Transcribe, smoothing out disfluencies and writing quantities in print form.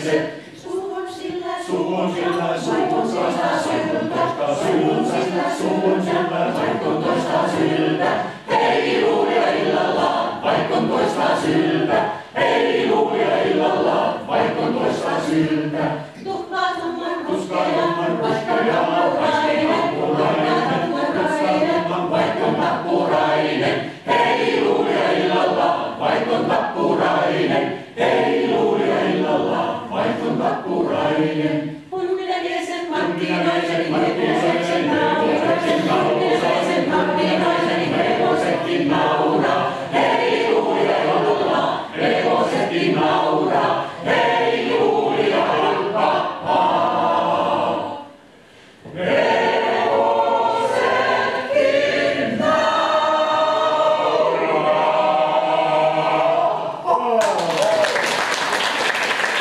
ihmiset. Suu on sillä, suu on sillä, vaikon toistaa syltä. Hei luulia illalla, vaikon toistaa syltä. Hei luulia illalla, vaikon toistaa syltä. Tuhkaatumman ruskean, vaikon tappurainen. Hei luulia illalla, vaikon tappurainen. Hei luulia illalla, vaikon tappurainen. On minä mies, markkinaisen,